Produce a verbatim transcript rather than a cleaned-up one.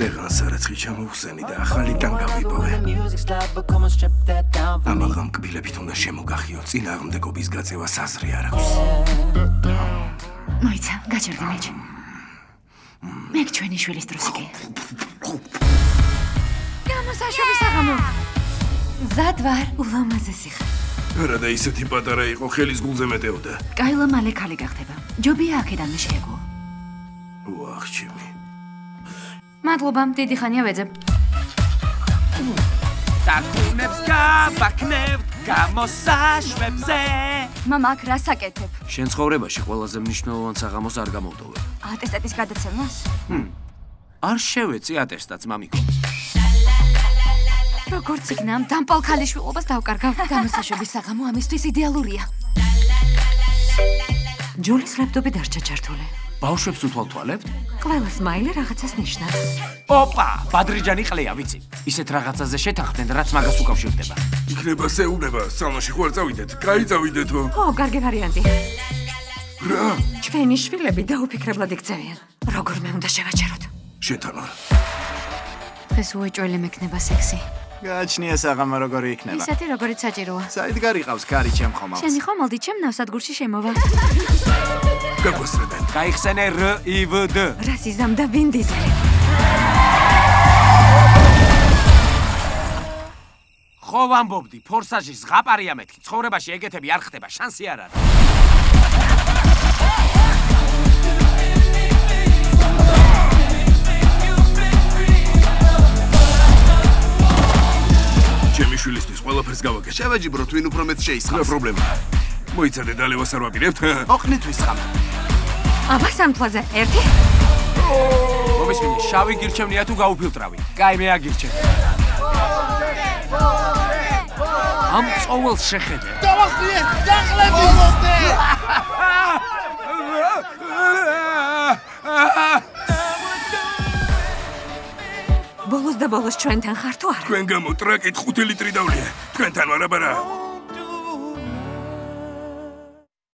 წეღანს არაცხი ჩამოვხსენი და ახალი ტანგა ვიპოვე. ამაღამ კბილებით უნდა შემოგახიო, წინააღმდეგობის გაწევა საზრე არ აქვს. მოიცა, გაჩერდი მეჩ. მე ჩვენი შვილის დროს იგი. გამოსაშვები საღამო. მზად ვარ, ულამაზესი ხარ. არა და ისეთი პატარა იყო, ხელის გულზე მეტეოდა. კაილა მალე ქალი გახდება. ჯობია აქედანვე შეეგო. ვახჩიმი. მადლობა, დიდი ხანია ვეძებ. დაკუნებს გაბაქნევთ გამოსაშვებზე. მამა, აქ რას აკეთებ? შენ ცხოვრებაში ყველაზე მნიშვნელოვან საღამოს არ გამოვდოვებ. ატესტატის გადაცემას? ჰმ. არ შევეცი ატესტატს, მამიკო. როგორც იქნა, დამპალ ქალიშვილობას დავკარგავ. გამოსაშვების საღამო ამისთვის იდეალურია. ჯულის ლეპტოპი დარჩა ჩართული. ბავშვებს უთვალთვალებთ? ყველა სმაილი რაღაცას ნიშნავს. ოპა, ბადრიჯანი ყლეა, ვიცი. ისეთ რაღაცაზე შეთანხმდნენ, რაც მაგას უკავშირდება. იქნება სეუნება, სალონში ხوار წავიდეთ. კაი წავიდეთო. ო, კარგი ვარიანტი. რა? ჩვენი შვილები დაუფიქრებლად იქცევიან. როგორ მე უნდა შევაჩეროთ? შენთან არ. დღეს უეჭველი მექნება სექსი. გააჩნია საღამო როგორი იქნება. ისეთი როგორიც საჭიროა. საიდგარი ყავს კარი ჩემ ხომალს. შენი ხომალდი ჩემ ნავსადგურში შემოვა. გაგვასწრებენ. გაიხსენე რ ი ვ დ. რასიზამ და ვინ დიზელი. ხო ვამბობდი, ფორსაჟის ზღაპარია მეთქი. ცხოვრებაში ეგეთები არ ხდება, შანსი არ არის. ჩემი შვილისთვის ყველაფერს გავაკეთე. შევაჯიბროთ, ვინ უფრო მეტ შეისხავს. რა პრობლემაა? მოიცადე დალევას არ ვაპირებთ? ოყნით ვისხამ. აბა სამთლაზე ერთი? მომისმინე, შავი გირჩევნია თუ გაუფილტრავი? კაი, მე აგირჩევ. ამ წოველს შეხედე. დავახიე, დახლები მოსდე. ბოლოს და ბოლოს ჩვენთან ხარ თუ არა? თქვენ გამო ტრაკით ხუთი ლიტრი დავლია. თქვენთან ვარ აბარა.